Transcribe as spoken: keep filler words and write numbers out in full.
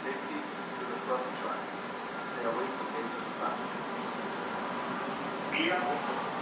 safety to the crossing track. Stay away from dangerous paths. Vía